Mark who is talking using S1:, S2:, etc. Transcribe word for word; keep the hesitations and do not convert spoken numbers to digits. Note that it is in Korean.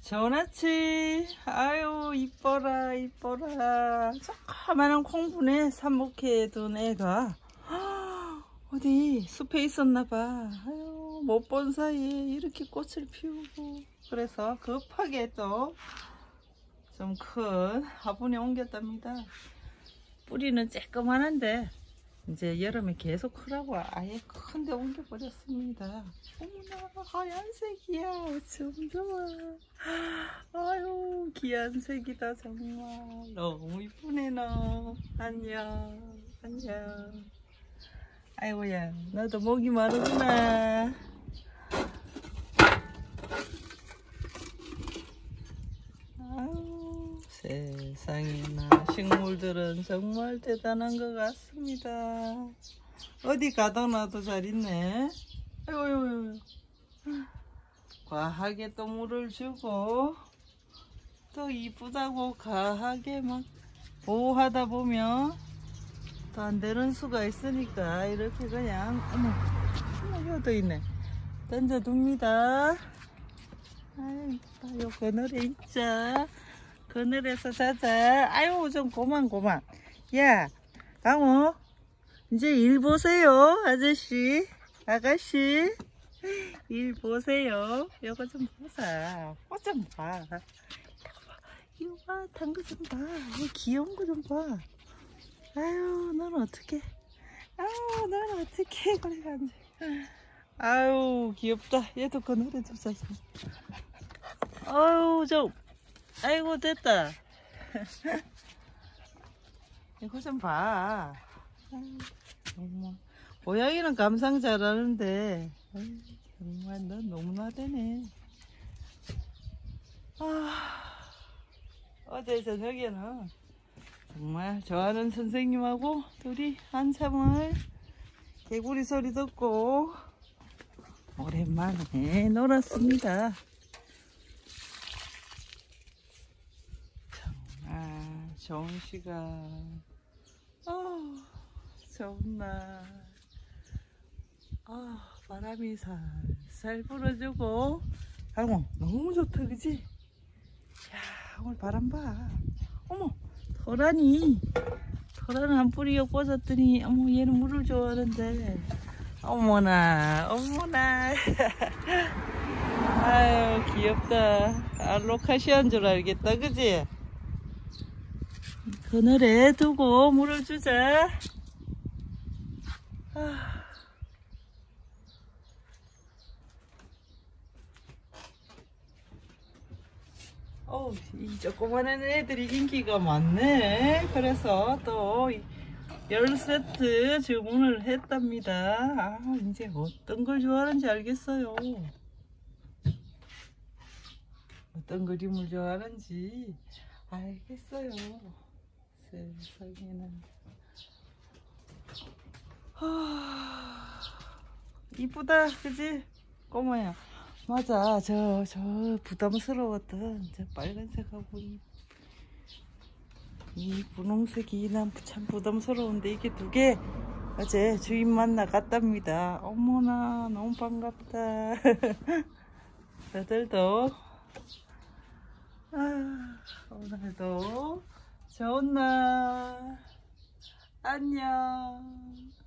S1: 좋은 아침. 아유 이뻐라 이뻐라. 조그마한 콩분에 삽목해둔 애가 어디 숲에 있었나봐. 아유 못 본 사이에 이렇게 꽃을 피우고, 그래서 급하게 또 좀 큰 화분에 옮겼답니다. 뿌리는 쬐끄만한데 이제 여름에 계속 크라고 아예 큰데 옮겨버렸습니다. 어머나 하얀색이야. 어쩜 좋아. 아유 귀한 색이다. 정말 너무 이쁘네. 너 안녕 안녕. 아이고야 너도 목이 마르구나. 아유 세상에나 식물들은 정말 대단한 것 같습니다. 어디 가다 놔도 잘 있네. 아이고 아이고. 과하게 또 물을 주고 또 이쁘다고 과하게 막 보호하다 보면 또 안 되는 수가 있으니까 이렇게 그냥 어머 어머 여기도 있네. 던져둡니다. 아유 이쁘다. 요 그늘에 있자. 그늘에서 자자. 아유 좀 고만 고만. 야 강호 이제 일 보세요. 아저씨 아가씨 일 보세요. 요거 좀 보자. 꽃 좀 봐. 이거 봐. 단 거 좀 봐. 이 귀여운 거 좀 봐. 아유 넌 어떻게 아유 넌 어떻게 그래 앉아. 아유 귀엽다. 얘도 그늘에 두자. 아유 좀 아이고 됐다. 이거 좀 봐. 아유, 정말 고양이는 감상 잘하는데 아유, 정말 넌 너무나대네. 아, 어제 저녁에는 정말 좋아하는 선생님하고 둘이 한참을 개구리 소리 듣고 오랜만에 놀았습니다. 정말 좋은 시간. 어, 좋은 날. 아, 바람이 살살 불어주고. 아이고 너무 좋다 그지? 야 오늘 바람 봐. 어머 토란이 토란 한 뿌리가 꽂았더니 어머 얘는 물을 좋아하는데 어머나 어머나. 아유 귀엽다. 알로카시아인 줄 알겠다 그지? 그늘에 두고 물을 주자. 아. 어우, 이 조그마한 애들이 인기가 많네. 그래서 또 열 세트 주문을 했답니다. 아, 이제 어떤 걸 좋아하는지 알겠어요. 어떤 그림을 좋아하는지 알겠어요. 세상에는. 하... 이쁘다 그지 꼬마야? 맞아. 저, 저 부담스러웠던 저 빨간색하고 이, 이 분홍색이 난 참 부담스러운데 이게 두 개 어제 주인 만나 갔답니다. 어머나 너무 반갑다. 너들도 아, 오늘도 좋은 날 안녕.